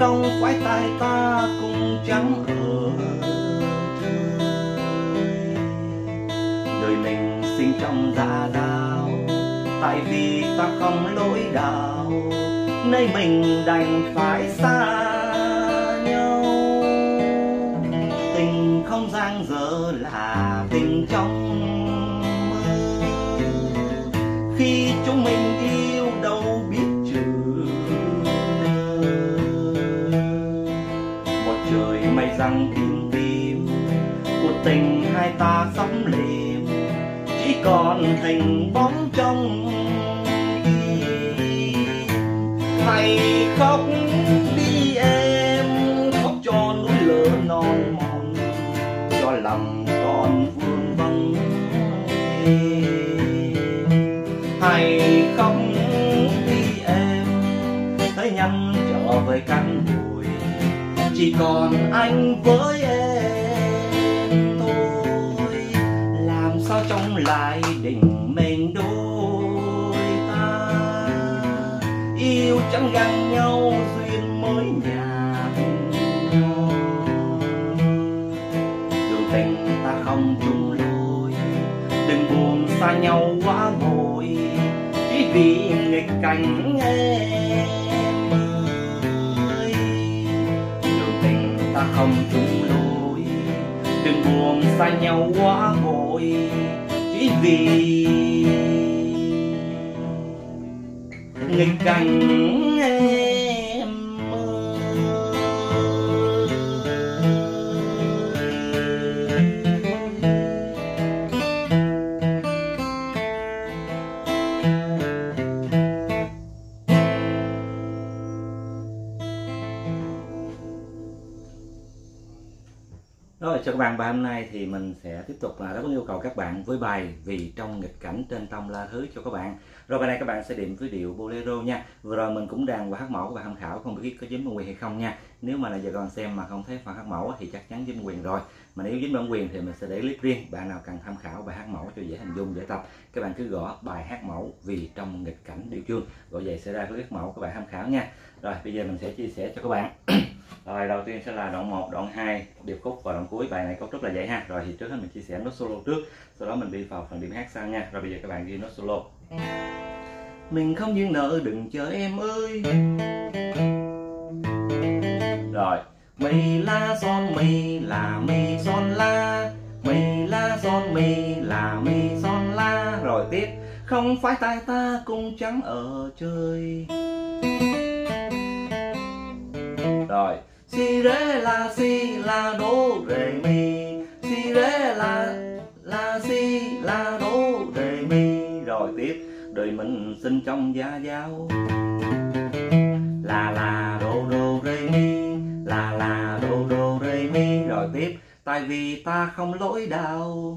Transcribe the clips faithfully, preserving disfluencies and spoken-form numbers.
không phải tại ta cũng chẳng ở trời. Đời mình sinh trong dạ dao, tại vì ta không lối đạo nên mình đành phải xa nhau. Tình không dang dở là tình trong mơ, khi chúng mình yêu đâu biết chữ. Một trời mây răng tím tím, cuộc tình hai ta sóng lìm, chỉ còn hình bóng trong tim. Hãy khóc đi em, khóc cho núi lửa non mòn, cho lòng con vương vắng. Hãy khóc đi em, tới nhanh trở về căn bụi, chỉ còn anh với em thôi. Làm sao trong lại định mình đôi ta, yêu chẳng gắn nhau duyên mới nhạt nhòa. Đường tình ta không chung lối, đừng buồn xa nhau quá vội, chỉ vì nghịch cảnh em ơi. Đường tình ta không chung lối, đừng buồn xa nhau quá vội, chỉ vì nghịch cảnh em ơi. Rồi, chào các bạn. Bài hôm nay thì mình sẽ tiếp tục là đáp ứng yêu cầu các bạn với bài Vì trong nghịch cảnh trên tông la thứ cho các bạn. Rồi bài này các bạn sẽ điểm với điệu bolero nha. Vừa rồi mình cũng đàn và hát mẫu và tham khảo, không biết có dính bản quyền hay không nha. Nếu mà là giờ còn xem mà không thấy phần hát mẫu thì chắc chắn dính quyền rồi. Mà nếu dính bản quyền thì mình sẽ để clip riêng. Bạn nào cần tham khảo bài hát mẫu cho dễ hình dung dễ tập, các bạn cứ gõ bài hát mẫu Vì trong nghịch cảnh điệu chương, gọi vậy sẽ ra clip mẫu các bạn tham khảo nha. Rồi bây giờ mình sẽ chia sẻ cho các bạn. Rồi đầu tiên sẽ là đoạn một, đoạn hai, điệp khúc và đoạn cuối. Bài này cấu trúc là vậy ha. Rồi thì trước hết mình chia sẻ nốt solo trước, sau đó mình đi vào phần điểm hát sau nha. Rồi bây giờ các bạn ghi nốt solo. Mình không duyên nợ đừng chờ em ơi. Rồi mi la son mi là mi son la, mi la son mi là mi son la. Rồi tiếp không phải tại ta cũng chẳng ở chơi. Rồi si ré la si la đố rê mi, si ré la la si la đố rê mi. Rồi tiếp đời mình sinh trong gia giáo, là là đô đô rê mi, là là đô đô rê mi. Rồi tiếp tại vì ta không lối đạo,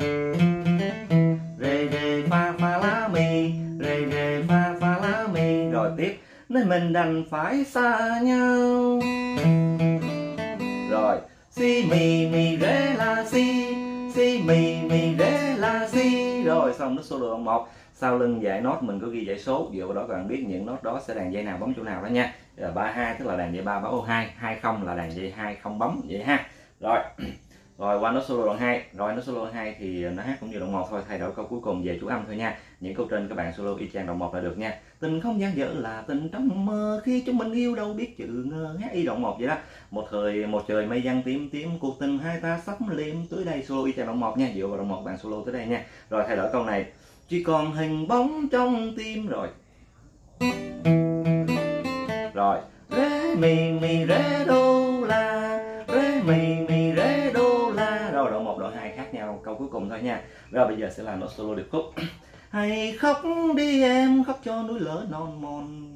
rê rê pha pha lá mi, rê rê pha pha lá mi. Rồi tiếp nên mình đành phải xa nhau. Rồi si mi mi ré la si, si mi mi ré la si. Rồi xong nốt solo đoạn một. Sau lưng dãy nốt mình có ghi dãy số, dựa vào đó các bạn biết những nốt đó sẽ đàn dây nào bấm chỗ nào đó nha. Là ba hai tức là đàn dây ba bấm ô hai, hai không là đàn dây hai không bấm vậy ha. Rồi rồi qua nốt solo đoạn hai. Rồi nốt solo đoạn hai thì nó hát cũng như đoạn một thôi, thay đổi câu cuối cùng về chú âm thôi nha. Những câu trên các bạn solo y chang đoạn một là được nha. Tình không dang dở là tình trong mơ, khi chúng mình yêu đâu biết chữ ngơ. Hát y đoạn một vậy đó. Một thời một trời mây giăng tím tím, cuộc tình hai ta sắp liệm. Tới đây solo y chang đoạn một nha, dựa vào đoạn một bạn solo tới đây nha. Rồi thay đổi câu này, chỉ còn hình bóng trong tim. Rồi rồi ré mi mi ré đô la, ré mi mi ré đô la. Rồi đoạn một đoạn hai khác nhau, câu cuối cùng thôi nha. Rồi bây giờ sẽ là nốt solo điệp khúc. Hãy khóc đi em, khóc cho núi lửa non mòn.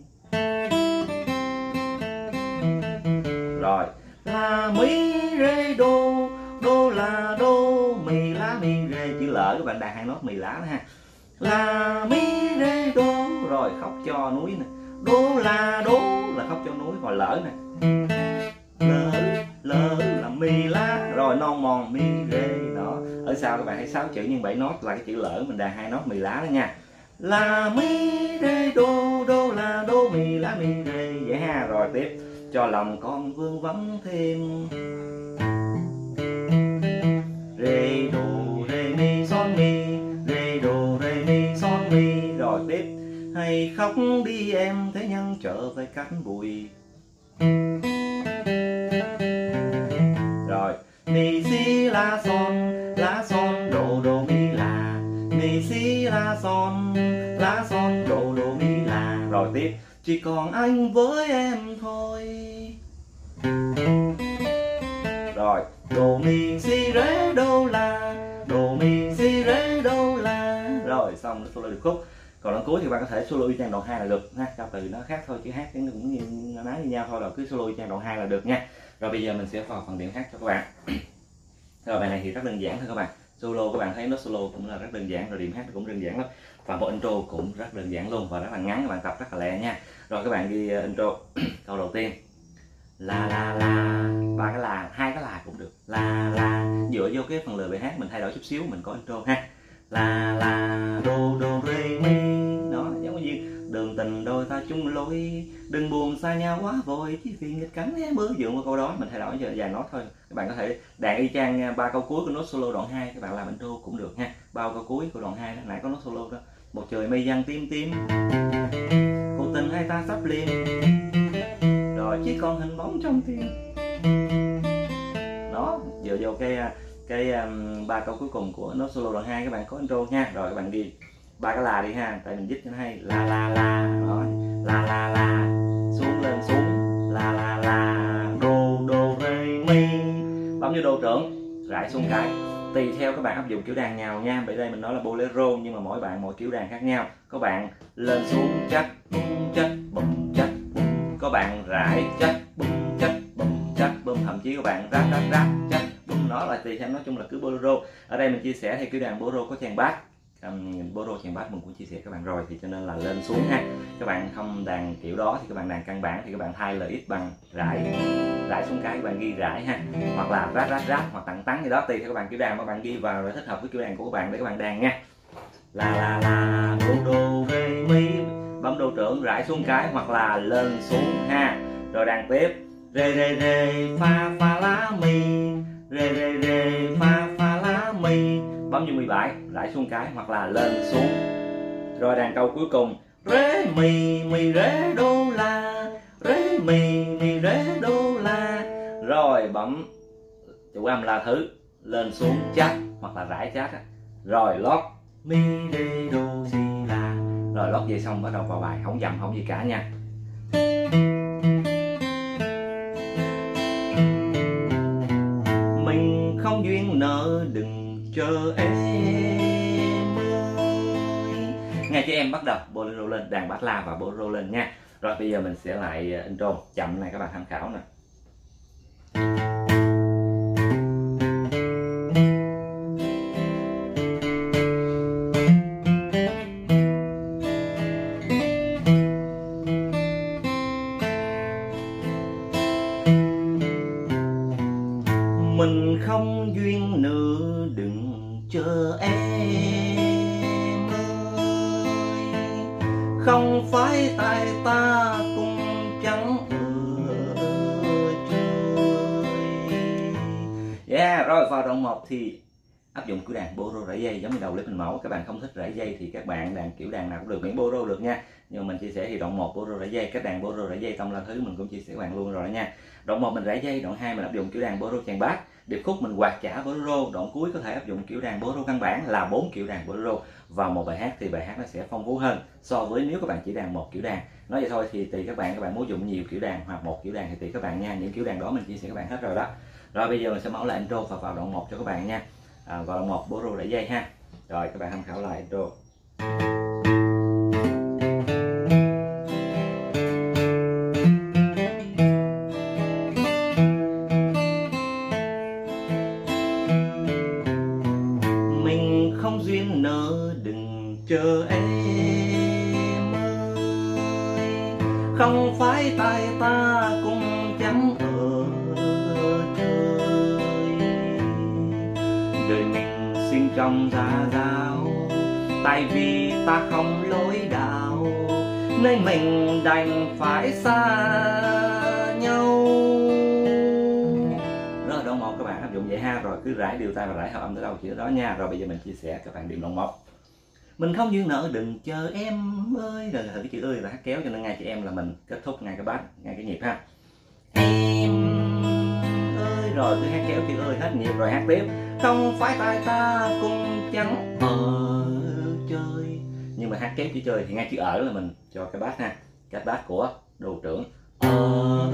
Rồi là mi rê đô, đô là đô, mi lá mi rê. Chữ lỡ các bạn đàn hai nốt mi lá đó ha. Là mi rê đô. Rồi khóc cho núi nè, đô là đô là khóc cho núi. Rồi lỡ nè, lỡ lỡ là mi lá. Rồi non mòn mi rê đó. Ở sau các bạn thấy sáu chữ nhưng bảy nốt là cái chữ lỡ, mình đàn hai nốt mi lá đó nha. Là mi rê đô, đô là đô mi lá mi rê vậy ha. Rồi tiếp cho lòng con vương vấn thêm. Rê đồ rê mi son mi, rê đồ rê mi son mi. Rồi tiếp. Hay khóc đi em thế nhân trở về cánh bụi. Rồi mi si la son, la son đồ đồ mi la, mi si la son, la son đồ đồ mi la. Rồi tiếp. Chỉ còn anh với em thôi. Rồi đồ mi si ré đô la, đồ mi si ré đô la. Rồi xong nó solo được khúc. Còn đoạn cuối thì bạn có thể solo y chang đoạn hai là được ha, cao từ nó khác thôi chứ hát nó cũng như nói như nhau thôi, rồi cứ solo y chang đoạn hai là được nha. Rồi bây giờ mình sẽ vào phần điểm hát cho các bạn. Rồi bài này thì rất đơn giản thôi các bạn. Solo các bạn thấy nó solo cũng là rất đơn giản, rồi điểm hát cũng đơn giản lắm. Và bộ intro cũng rất đơn giản luôn và rất là ngắn, các bạn tập rất là lẹ nha. Rồi các bạn ghi intro câu đầu tiên. La la la, ba cái là, hai cái là cũng được. La la, dựa vô cái phần lời bài hát mình thay đổi chút xíu, mình có intro ha. La la đô đô rê mi. Đó, giống như đường tình đôi ta chung lối, đừng buồn xa nhau quá vội, chỉ vì nghịch cảnh né mưa. Dựa vào câu đó mình thay đổi giờ vài nốt thôi. Các bạn có thể đàn y chang ba câu cuối của nốt solo đoạn hai, các bạn làm intro cũng được ha. Bao câu cuối của đoạn hai đó, nãy có nốt solo đó. Một trời mây giăng tím tím, cuộc tình hai ta sắp liền, rồi chỉ còn hình bóng trong tim. Đó, dựa vô cái cái um, ba câu cuối cùng của nốt solo đoạn hai các bạn có intro nha. Rồi các bạn ghi ba cái là đi ha, tại mình dít cho nó hay. La la la, rồi la la la, xuống lên xuống, la la la, đô đô rê mi. Bấm vô đô trưởng, rải xuống cái. Tùy theo các bạn áp dụng kiểu đàn nào nha. Bởi đây mình nói là bolero nhưng mà mỗi bạn mỗi kiểu đàn khác nhau. Có bạn lên xuống chắc bum chắc bum chắc bum, có bạn rải chắc bum chắc bum chắc bum, thậm chí các bạn rát rát rát chắc bum. Nó là tùy theo, nói chung là cứ bolero. Ở đây mình chia sẻ theo kiểu đàn bolero có chàng bass. Um, bolero chàng bass mình cũng chia sẻ các bạn rồi, thì cho nên là lên xuống ha. Các bạn không đàn kiểu đó thì các bạn đàn căn bản thì các bạn thay lời ít bằng rải, rải xuống cái các bạn ghi rải ha, hoặc là rát rát rát hoặc tặng tắn gì đó, tùy theo các bạn kiểu đàn mà bạn ghi vào rồi thích hợp với kiểu đàn của các bạn để các bạn đàn nha. La la la đô đô rê mi, bấm đô trưởng rải xuống cái hoặc là lên xuống ha. Rồi đàn tiếp. Rê rê rê fa fa lá mi, rê rê rê fa fa lá mi, bấm vô mười bảy rải xuống cái hoặc là lên xuống. Rồi đàn câu cuối cùng. Rê mi mi rê đô la, rê mi mi rê đô la. Rồi bấm chủ âm la thứ lên xuống chát hoặc là rải chát. Rồi lót mi rê đô si la. Rồi lót về xong bắt đầu vào bài, không dầm không gì cả nha. Mình không duyên nợ đừng chờ em ơi. Nghe cho em bắt đầu bolero lên, đàn bass la và bolero lên nha. Rồi bây giờ mình sẽ lại intro chậm này các bạn tham khảo nè. Mình không duyên nữa đừng chờ em ơi, không phải tại ta cùng chẳng ở trời. Yeah, rồi vào đoạn một thì áp dụng kiểu đàn bolero rải dây giống như đầu clip mình mẫu. Các bạn không thích rải dây thì các bạn đàn kiểu đàn nào cũng được, miễn bolero được nha. Nhưng mà mình chia sẻ thì đoạn một bolero rải dây, cách đàn bolero rải dây tông la thứ mình cũng chia sẻ các bạn luôn rồi đó nha. Đoạn một mình rải dây, đoạn hai mình áp dụng kiểu đàn bolero chàng bass, điệp khúc mình quạt chả bolero, đoạn cuối có thể áp dụng kiểu đàn bolero căn bản là bốn kiểu đàn bolero vào một bài hát thì bài hát nó sẽ phong phú hơn so với nếu các bạn chỉ đàn một kiểu đàn. Nói vậy thôi thì tùy các bạn, các bạn muốn dùng nhiều kiểu đàn hoặc một kiểu đàn thì tùy các bạn nha. Những kiểu đàn đó mình chia sẻ các bạn hết rồi đó. Rồi bây giờ mình sẽ mở lại intro và vào đoạn một cho các bạn nha. À, vào đoạn một bolero rải dây ha. Rồi các bạn tham khảo lại intro. Mình không duyên nợ đừng chờ em ơi, không phải tại ta cũng chẳng ở trời. Đời mình sinh trong gia giáo, tại vì ta không lối đạo nên mình đành phải xa nhau. Rồi đoạn một các bạn áp dụng vậy ha, rồi cứ rải đều tay và rải hợp âm tới đâu chỉ đó nha. Rồi bây giờ mình chia sẻ các bạn điểm đoạn một. Mình không duyên nợ đừng chờ em ơi, rồi cái chữ ơi là hát kéo cho nên ngay chữ em là mình kết thúc ngay cái bass, ngay cái nhịp ha. Em ơi, rồi cứ hát kéo chữ ơi hết nhịp rồi hát tiếp. Không phải tại ta cũng chẳng ở chơi, nhưng mà hát kéo chữ chơi thì ngay chữ ở là mình cho cái bass ha, cái bass của đồ trưởng ở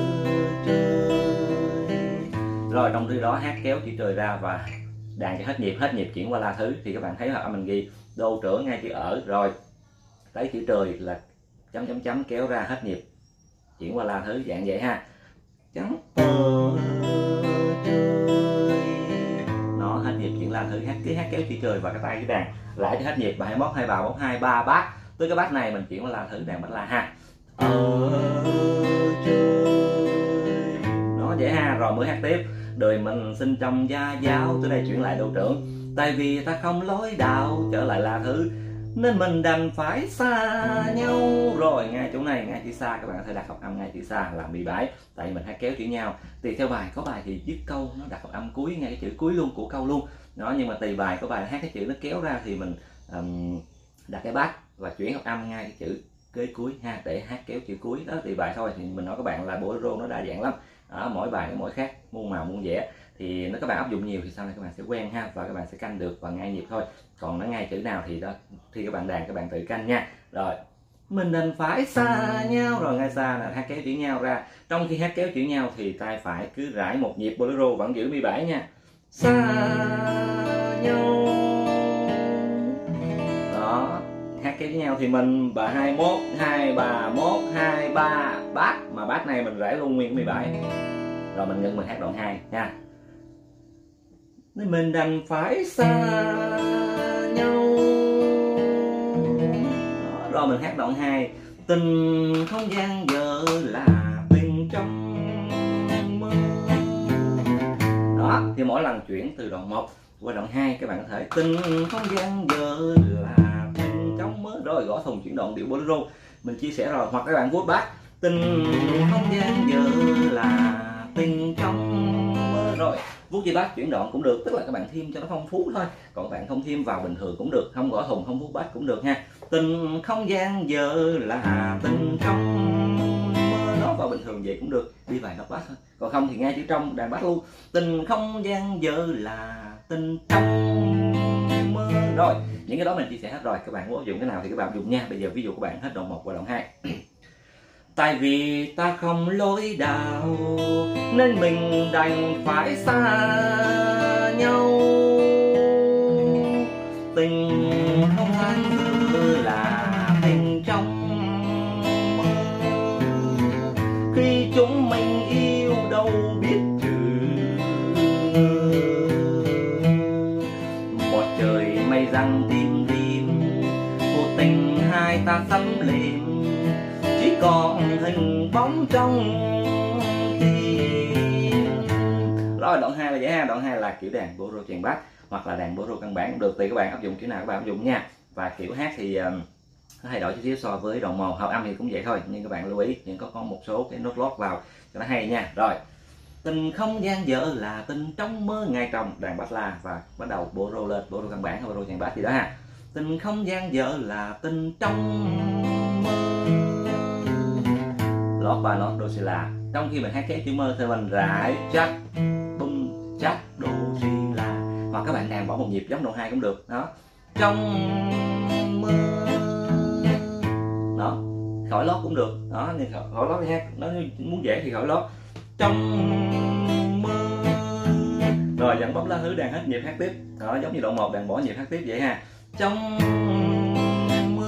chơi. Rồi trong khi đó hát kéo chữ trời ra và đàn cho hết nhịp, hết nhịp chuyển qua la thứ thì các bạn thấy là mình ghi đô trưởng ngay chữ ở, rồi tới chữ trời là chấm chấm chấm kéo ra hết nhịp chuyển qua la thứ dạng vậy ha. Chấm ở chơi, nó hết nhịp chuyển la thứ, hát cứ hát kéo chữ trời và cái tay cái đàn lại cho hết nhịp và hai móc hai bào móc hai ba bát, tới cái bát này mình chuyển qua la thứ đàn bát la ha. Ở chơi, nó vậy ha. Rồi mới hát tiếp. Đời mình sinh trong gia giáo, tới đây chuyển lại đô trưởng. Tại vì ta không lối đạo, trở lại la thứ nên mình đành phải xa nhau. Rồi ngay chỗ này, ngay chữ xa các bạn có thể đặt hợp âm ngay chữ xa làm bị bãi, tại vì mình hát kéo chữ nhau. Tùy theo bài, có bài thì dứt câu nó đặt hợp âm cuối ngay cái chữ cuối luôn của câu luôn đó, nhưng mà tùy bài có bài hát cái chữ nó kéo ra thì mình um, đặt cái bass và chuyển hợp âm ngay cái chữ kế cuối ha, để hát kéo chữ cuối đó. Tùy bài thôi, thì mình nói các bạn là bolero nó đa dạng lắm đó, mỗi bài nó mỗi khác, muôn màu muôn vẻ, thì nếu các bạn áp dụng nhiều thì sau này các bạn sẽ quen ha, và các bạn sẽ canh được và ngay nhịp thôi. Còn nó ngay chữ nào thì đó khi các bạn đàn các bạn tự canh nha. Rồi mình đành phải xa nhau, rồi ngay xa là hát kéo chữ nhau ra. Trong khi hát kéo chữ nhau thì tay phải cứ rải một nhịp bolero vẫn giữ mi bảy nha. Xa nhau đó, hát kéo chữ nhau thì mình bà hai mốt hai bà mốt hai ba bát, mà bát này mình rải luôn nguyên mi bảy, rồi mình ngưng mình hát đoạn hai nha. Nên mình đành phải xa nhau đó, rồi mình hát đoạn hai. Tình không gian giờ là tình trong mơ đó, thì mỗi lần chuyển từ đoạn một qua đoạn hai các bạn có thể tình không gian giờ là tình trong mơ, rồi gõ thùng chuyển đoạn điệu bolero mình chia sẻ rồi. Hoặc các bạn vuốt bass tình không gian giờ là tình trong mơ, rồi vuốt dây bass chuyển đoạn cũng được, tức là các bạn thêm cho nó phong phú thôi, còn bạn không thêm vào bình thường cũng được, không gõ thùng không vuốt bass cũng được ha. Tình không gian giờ là tình trong mơ, nó vào bình thường vậy cũng được, đi vài nốt bass thôi, còn không thì ngay chữ trong đàn bass luôn. Tình không gian giờ là tình trong mơ, rồi những cái đó mình chia sẻ hết rồi, các bạn muốn áp dụng cái nào thì các bạn áp dụng nha. Bây giờ ví dụ các bạn hết đoạn một qua đoạn hai. Tại vì ta không lối đạo nên mình đành phải xa nhau, tình không tan dự là tình trong mơ, khi chúng mình yêu đâu biết trừ một trời mây răng tim rim, vô tình hai ta sắm lên chỉ còn hình bóng trong tim. Rồi đoạn hai là vậy ha, đoạn hai là kiểu đàn bolero chèn bass hoặc là đàn bolero căn bản cũng được, tùy các bạn áp dụng kiểu nào các bạn áp dụng nha. Và kiểu hát thì uh, nó thay đổi chút xíu so với đoạn một, hợp âm thì cũng vậy thôi, nhưng các bạn lưu ý những có có một số cái nốt lót vào cho nó hay nha. Rồi tình không gian vợ là tình trong mơ, ngày trong đàn bass la và bắt đầu bolero lên, bolero căn bản hay bolero chèn bass gì đó ha. Tình không gian vợ là tình trong mơ, lót ba nốt đô xi la. Trong khi mình hát kéo chữ mơ thì mình rải chắc bum chắc đô xi la, hoặc các bạn đàn bỏ một nhịp giống đoạn hai cũng được đó. Trong mơ đó, khỏi lót cũng được đó, nhưng khỏi lót đi hát, nó muốn dễ thì khỏi lót. Trong mơ, rồi vẫn bấm lá thứ đàn hết nhịp hát tiếp đó, giống như đoạn một đàn bỏ nhịp hát tiếp vậy ha. Trong mơ,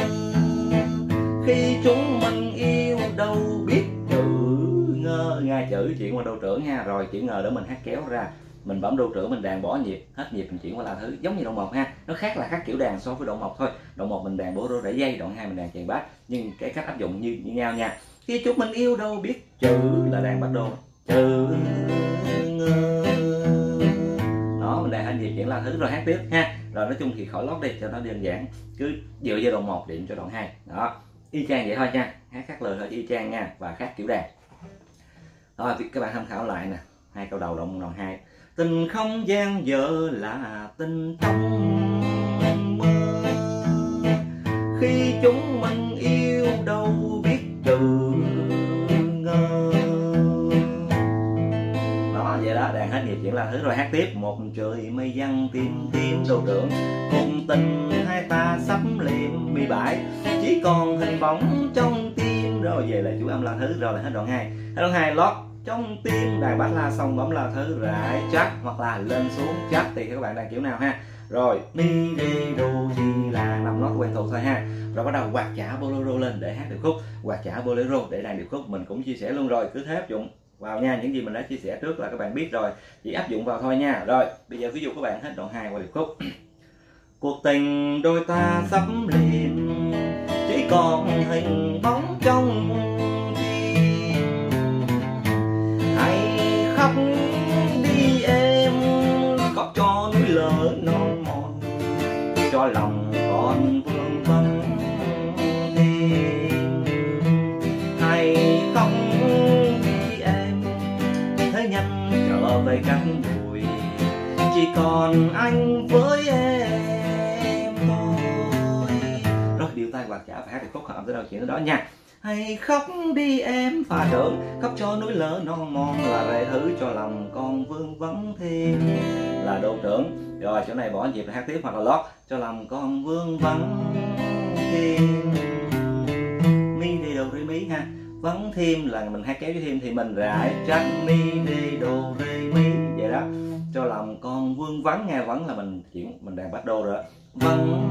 khi chúng mình yêu đâu biết chữ ngơ, ngay chữ chuyển qua đô trưởng ha, rồi chữ ngờ để mình hát kéo ra, mình bấm đô trưởng mình đàn bỏ nhịp, hết nhịp mình chuyển qua la thứ, giống như đoạn một ha. Nó khác là khác kiểu đàn so với đoạn một thôi. Đoạn một mình đàn bolero rải dây, đoạn hai mình đàn chèn bass, nhưng cái cách áp dụng như, như nhau nha. Khi chúng mình yêu đâu biết chữ là đàn bass đô, chữ ngơ đó, mình đàn hết nhịp chuyển la thứ rồi hát tiếp ha. Rồi nói chung thì khỏi lót đi cho nó đơn giản, cứ dựa vào đoạn một điện cho đoạn hai đó, y chang vậy thôi nha, hát khác lời thôi y chang nha, và khác kiểu đàn. Rồi các bạn tham khảo lại nè, hai câu đầu đoạn đoạn hai. Tình không gian dở là tình trong mơ, khi chúng mình yêu đâu biết từ ngờ. Đó, vậy đó, đàn hết nhịp chuyển là thứ. Rồi hát tiếp. Một trời mây giăng tim tim đô trưởng, cùng tình hai ta sắp liệm bị bãi, chỉ còn hình bóng trong tim. Rồi về lại chủ âm la thứ. Rồi là hết đoạn hai. Hết đoạn hai lót trong tim, đàn bát la xong bấm la thứ rải chắc hoặc là lên xuống chắc thì các bạn đàn kiểu nào ha. Rồi mi rê đô si là năm nốt quen thuộc thôi ha. Rồi bắt đầu quạt chả bolero lên để hát điệp khúc, quạt chả bolero để đàn điệp khúc mình cũng chia sẻ luôn rồi, cứ thế áp dụng vào nha. Những gì mình đã chia sẻ trước là các bạn biết rồi, chỉ áp dụng vào thôi nha. Rồi bây giờ ví dụ các bạn hết đoạn hai qua điệp khúc. Cuộc tình đôi ta sắp liền, chỉ còn hình bóng trong tim, hãy khóc đi em, khóc cho núi lở non mòn, cho lòng còn vương vấn thêm. Hãy khóc đi em, thế nhanh trở về cánh bụi, chỉ còn anh với em thôi. Rồi điều tay quạt chả phải hát được khúc hợp tới đâu chuyện đó nha. Hãy khóc đi em pha trưởng, khóc cho núi lở non mòn, là rê thứ cho lòng con vương vấn thêm, là đô trưởng. Rồi chỗ này bỏ nhịp là hát tiếp hoặc là lót, cho lòng con vương vấn thêm. Mi đi đồ rê mí ha. Vấn thêm là mình hát kéo với thêm thì mình rải chắc mi đi đồ rê mí vậy đó. Cho lòng con vương vấn, nghe vấn là mình chuyển mình đàn bắt đô rồi đó. Vấn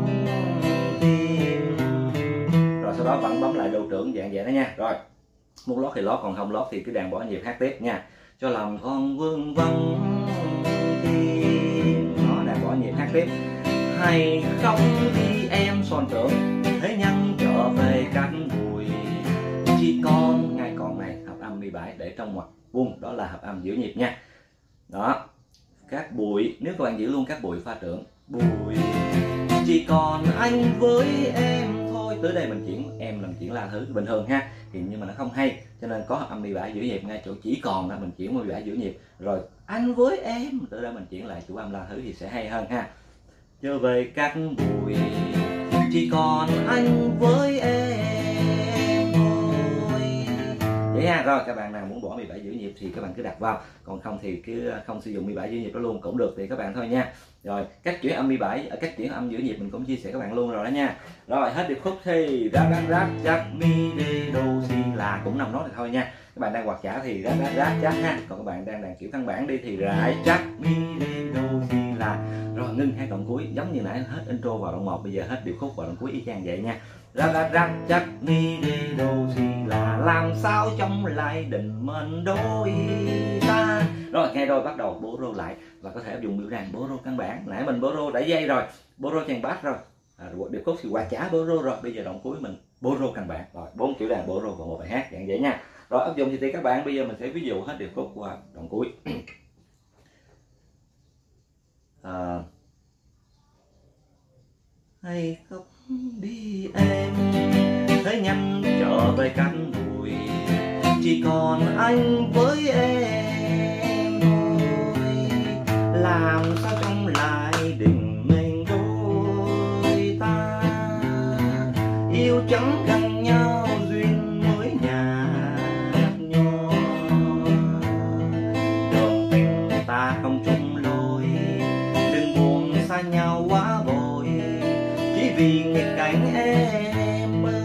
thêm. Rồi sau đó vẫn bấm lại đô trưởng dạng vậy đó nha. Rồi muốn lót thì lót, còn không lót thì cứ đàn bỏ nhịp hát tiếp nha. Cho lòng con vương vấn thêm, nó đàn bỏ nhịp hát tiếp. Hãy khóc đi em son trưởng, thế nhân trở về cánh bụi, chỉ còn ngay còn này hợp âm mi bảy để trong ngoặc vuông, đó là hợp âm giữ nhịp nha. Đó, các bụi, nếu các bạn giữ luôn các bụi pha trưởng, bụi chỉ còn anh với em thôi. Tới đây mình chuyển em làm chuyển la thứ bình thường ha, thì nhưng mà nó không hay cho nên có hợp âm mi bảy giữ nhịp ngay chỗ chỉ còn đó mình chuyển mi bảy giữ nhịp. Rồi anh với em, tới đây mình chuyển lại chủ âm la thứ thì sẽ hay hơn ha. Trở về các bụi, chỉ còn anh với em thôi. Vậy ha. Rồi các bạn nào muốn bỏ mi bảy giữ nhịp thì các bạn cứ đặt vào, còn không thì cứ không sử dụng mi bảy giữ nhịp đó luôn cũng được thì các bạn thôi nha. Rồi cách chuyển âm mi bảy, ở cách chuyển âm giữ nhịp mình cũng chia sẻ các bạn luôn rồi đó nha. Rồi hết điệp khúc thì ráp ráp ráp chắc mi rê đô si là cũng năm nốt thì thôi nha. Các bạn đang quạt chả thì ráp ráp ráp chắc ha, còn các bạn đang đàn kiểu căn bản đi thì rải chắc mi rê đô si là. Rồi ngưng hai đoạn cuối giống như nãy, hết intro vào đoạn một, bây giờ hết điệp khúc vào đoạn cuối y chang vậy nha. Ráp ráp ráp chắc mi rê đô si là, làm sao chống lại định mệnh đôi ta. Rồi nghe rồi bắt đầu bô rô lại và có thể dùng biểu đàn bô rô căn bản. Nãy mình bô rô đẩy dây rồi, bô rô chèn bass rồi, à, điệp khúc thì quạt chả bô rô rồi, bây giờ đoạn cuối mình bô rô căn bản. Rồi bốn kiểu đàn bô rô vào một bài hát dạng vậy nha. Rồi áp dụng thì thì các bạn bây giờ mình sẽ ví dụ hết điệp khúc qua đoạn cuối. À, hãy khóc đi em, thế nhanh trở về cánh bụi, chỉ còn anh với em thôi. Làm sao trong lại định mình đôi ta, yêu chẳng gần nhau duyên mới nhạt nhòa. Đường tình ta không chung lối, đừng buồn xa nhau quá vội, chỉ vì nghịch cảnh em ơi.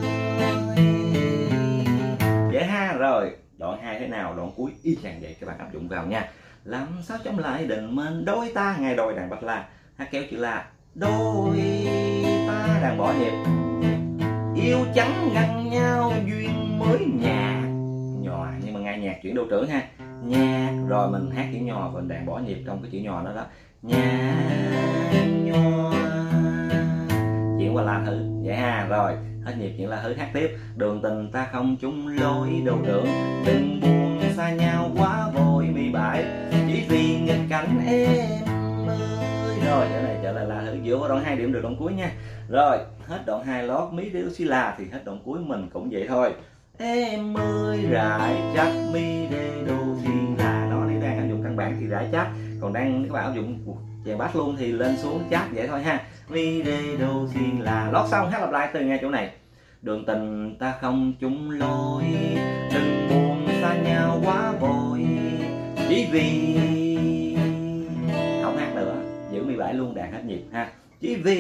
Vậy ha. Rồi đoạn hai thế nào, đoạn cuối y chang vậy, các bạn áp dụng vào nha. Làm sao chống lại định mệnh đôi ta, ngay đôi đàn bát la, hát kéo chữ la, đôi ta đàn bỏ nhịp, yêu chẳng gần nhau duyên mới nhạt nhòa, nhưng mà ngay nhạc chuyển đô trưởng ha, nhạc. Rồi mình hát chữ nhòa và đàn bỏ nhịp trong cái chữ nhòa đó đó, nhạc nhòa, chuyển qua la thứ vậy ha. Rồi hết nhịp chuyển la thứ hát tiếp. Đường tình ta không chung lối đô trưởng, đừng buồn xa nhau quá vội mi bảy, chỉ vì nghịch cảnh em ơi. Rồi trở này trở lại la thứ, dựa vào đoạn hai điểm được đoạn cuối nha. Rồi hết đoạn hai lót mí điếu xí la thì hết đoạn cuối mình cũng vậy thôi. em ơi rải chắc mi rê đô si là. Đó, nếu đang áp dụng căn bản thì rải chắc, còn đang các bạn áp dụng chèn bass luôn thì lên xuống chắc vậy thôi ha. Mi rê đô si là. Lót xong hát lặp lại từ ngay chỗ này. Đường tình ta không chung lối, đừng buồn xa nhau quá vội, chỉ vì không hát nữa, giữ mi bảy luôn, đàn hết nhịp ha. Chỉ vì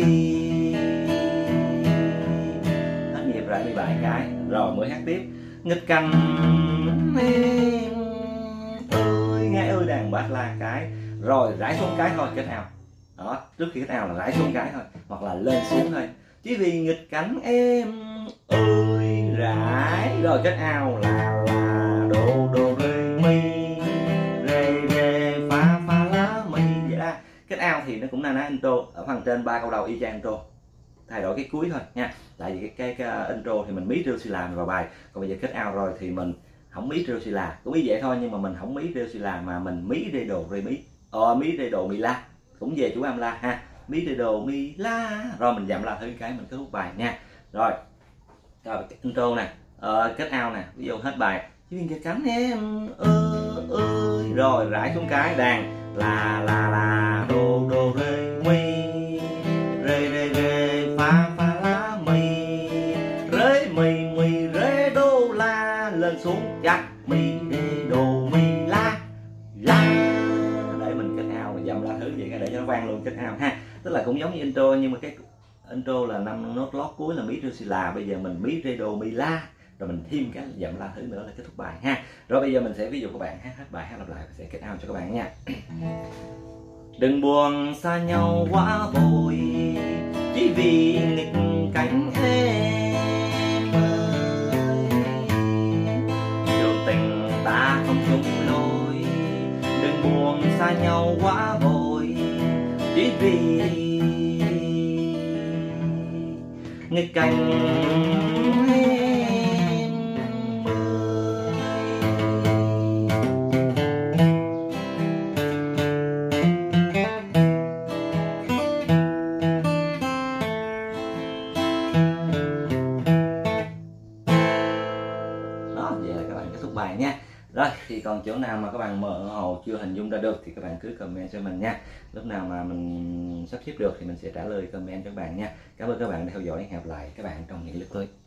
hết nhịp lại mi bảy cái rồi mới hát tiếp. Nghịch cảnh em ơi, nghe ơi đàn bass la cái rồi rải xuống cái thôi, kết ao. Đó, trước khi kết ao là rải xuống cái thôi, hoặc là lên xuống thôi. Chỉ vì nghịch cảnh em ơi rải rồi kết ao là là đô đô rê mi rê rê phá phá lá mi vậy đó. Kết ao thì nó cũng na ná intro ở phần trên ba câu đầu y chang intro, thay đổi cái cuối thôi nha. Tại vì cái, cái, cái intro thì mình mí rêu xì là vào bài, còn bây giờ kết ao rồi thì mình không mí rêu xì là, cũng ý vậy thôi nhưng mà mình không mí rêu xì là mà mình mí rê đồ rê mí, ờ mí rê đồ mi la, cũng về chủ âm la ha. Mí rê đồ mi la rồi mình dặm la thứ cái mình kết thúc bài nha. Rồi rồi intro nè, ờ, kết ao nè, ví dụ hết bài chỉ vì cái cánh em ơi ơi rồi rải xuống cái đàn là là là đô đô rê mi rê rê rê phá phá lá mi rê mi mi rê đô la, lên xuống chắc mi rê đô mi la la, để mình kết ao, mình dặm la thứ vậy để cho nó vang luôn, kết ao ha. Tức là cũng giống như intro nhưng mà cái intro là năm nốt lót cuối là mí rê si là, bây giờ mình mí rê đô mi la rồi mình thêm cái dặm la thứ nữa là kết thúc bài ha. Rồi bây giờ mình sẽ ví dụ các bạn hát hết bài, hát lặp lại và sẽ kết out cho các bạn nha. Đừng buồn xa nhau quá vội, chỉ vì nghịch cảnh em ơi, đường tình ta không chung lối, đừng buồn xa nhau quá vội, chỉ vì nghịch cảnh em bài nha. Rồi thì còn chỗ nào mà các bạn mơ hồ chưa hình dung ra được thì các bạn cứ comment cho mình nha. Lúc nào mà mình sắp xếp được thì mình sẽ trả lời comment cho các bạn nha. Cảm ơn các bạn đã theo dõi, hẹn gặp lại các bạn trong những clip tới.